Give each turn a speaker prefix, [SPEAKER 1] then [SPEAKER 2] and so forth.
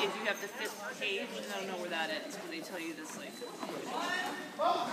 [SPEAKER 1] if you have the fifth page, and I don't know where that is, because they tell you this, like...